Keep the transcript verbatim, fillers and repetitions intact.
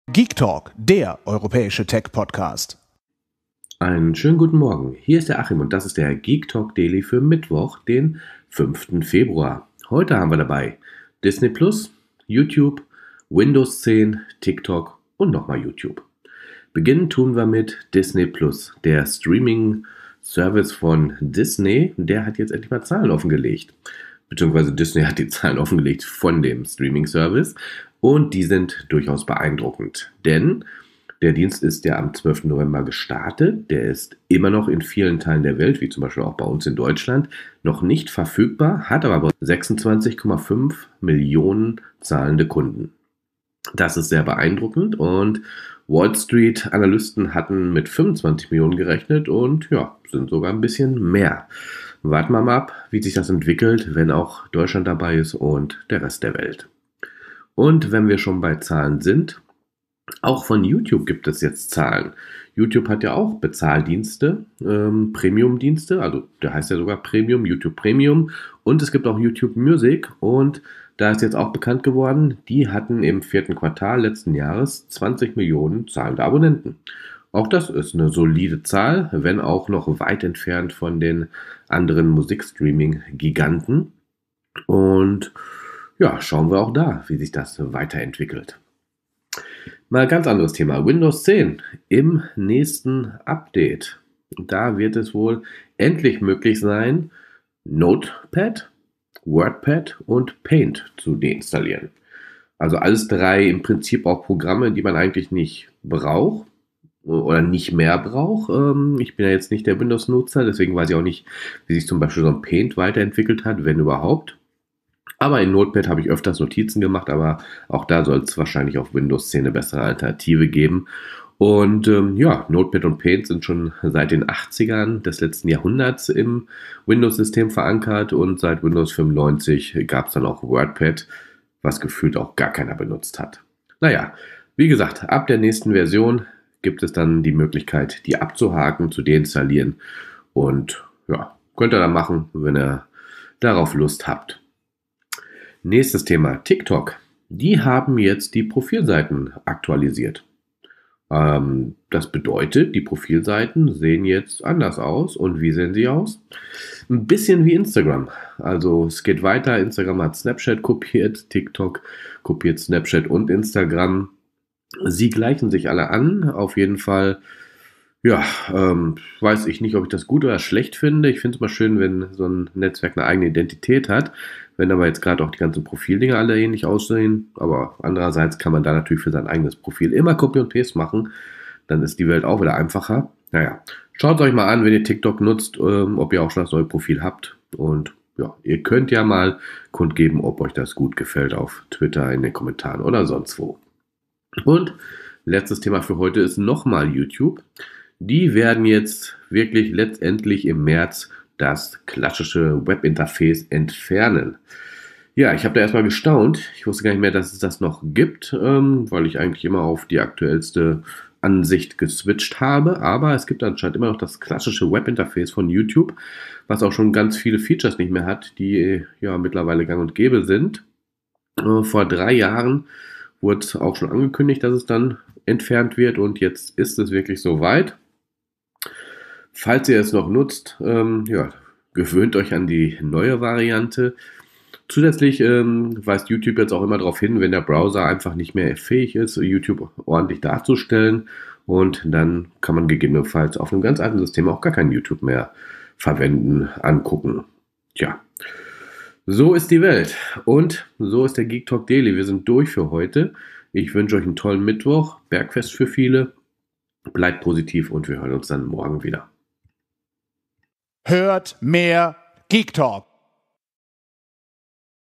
Geek Talk, der europäische Tech-Podcast. Einen schönen guten Morgen. Hier ist der Achim und das ist der Geek Talk Daily für Mittwoch, den fünften Februar. Heute haben wir dabei Disney Plus, YouTube, Windows zehn, TikTok und nochmal YouTube. Beginnen tun wir mit Disney Plus, der Streaming-Service von Disney. Der hat jetzt endlich mal Zahlen offengelegt. Beziehungsweise Disney hat die Zahlen offengelegt von dem Streaming-Service und die sind durchaus beeindruckend, denn der Dienst ist ja am zwölften November gestartet, der ist immer noch in vielen Teilen der Welt, wie zum Beispiel auch bei uns in Deutschland, noch nicht verfügbar, hat aber sechsundzwanzig Komma fünf Millionen zahlende Kunden. Das ist sehr beeindruckend und Wall Street Analysten hatten mit fünfundzwanzig Millionen gerechnet und ja, sind sogar ein bisschen mehr. Warten wir mal ab, wie sich das entwickelt, wenn auch Deutschland dabei ist und der Rest der Welt. Und wenn wir schon bei Zahlen sind, auch von YouTube gibt es jetzt Zahlen. YouTube hat ja auch Bezahldienste, ähm, Premium-Dienste, also der heißt ja sogar Premium, YouTube Premium. Und es gibt auch YouTube Music und da ist jetzt auch bekannt geworden, die hatten im vierten Quartal letzten Jahres zwanzig Millionen zahlende Abonnenten. Auch das ist eine solide Zahl, wenn auch noch weit entfernt von den anderen Musikstreaming-Giganten. Und ja, schauen wir auch da, wie sich das weiterentwickelt. Mal ein ganz anderes Thema. Windows zehn im nächsten Update. Da wird es wohl endlich möglich sein, Notepad, WordPad und Paint zu deinstallieren. Also alles drei im Prinzip auch Programme, die man eigentlich nicht braucht oder nicht mehr braucht. Ich bin ja jetzt nicht der Windows-Nutzer, deswegen weiß ich auch nicht, wie sich zum Beispiel so ein Paint weiterentwickelt hat, wenn überhaupt. Aber in Notepad habe ich öfters Notizen gemacht, aber auch da soll es wahrscheinlich auf Windows zehn eine bessere Alternative geben. Und ähm, ja, Notepad und Paint sind schon seit den achtzigern des letzten Jahrhunderts im Windows-System verankert und seit Windows fünfundneunzig gab es dann auch WordPad, was gefühlt auch gar keiner benutzt hat. Naja, wie gesagt, ab der nächsten Version gibt es dann die Möglichkeit, die abzuhaken, zu deinstallieren und ja, könnt ihr dann machen, wenn ihr darauf Lust habt. Nächstes Thema, TikTok. Die haben jetzt die Profilseiten aktualisiert. Ähm, das bedeutet, die Profilseiten sehen jetzt anders aus. Und wie sehen sie aus? Ein bisschen wie Instagram. Also es geht weiter. Instagram hat Snapchat kopiert, TikTok kopiert Snapchat und Instagram. Sie gleichen sich alle an. Auf jeden Fall, ja, ähm, weiß ich nicht, ob ich das gut oder schlecht finde. Ich finde es mal schön, wenn so ein Netzwerk eine eigene Identität hat. Wenn aber jetzt gerade auch die ganzen Profildinger alle ähnlich aussehen, aber andererseits kann man da natürlich für sein eigenes Profil immer Copy und Paste machen, dann ist die Welt auch wieder einfacher. Naja, schaut euch mal an, wenn ihr TikTok nutzt, ähm, ob ihr auch schon das neue Profil habt und ja, ihr könnt ja mal kundgeben, ob euch das gut gefällt auf Twitter, in den Kommentaren oder sonst wo. Und letztes Thema für heute ist nochmal YouTube. Die werden jetzt wirklich letztendlich im März das klassische Webinterface entfernen. Ja, ich habe da erstmal gestaunt. Ich wusste gar nicht mehr, dass es das noch gibt, ähm, weil ich eigentlich immer auf die aktuellste Ansicht geswitcht habe. Aber es gibt anscheinend immer noch das klassische Webinterface von YouTube, was auch schon ganz viele Features nicht mehr hat, die ja mittlerweile gang und gäbe sind. Äh, vor drei Jahren wurde auch schon angekündigt, dass es dann entfernt wird und jetzt ist es wirklich soweit. Falls ihr es noch nutzt, ähm, ja, gewöhnt euch an die neue Variante. Zusätzlich ähm, weist YouTube jetzt auch immer darauf hin, wenn der Browser einfach nicht mehr fähig ist, YouTube ordentlich darzustellen. Und dann kann man gegebenenfalls auf einem ganz alten System auch gar kein YouTube mehr verwenden, angucken. Tja, so ist die Welt. Und so ist der Geek Talk Daily. Wir sind durch für heute. Ich wünsche euch einen tollen Mittwoch, Bergfest für viele. Bleibt positiv und wir hören uns dann morgen wieder. Hört mehr Geek Talk.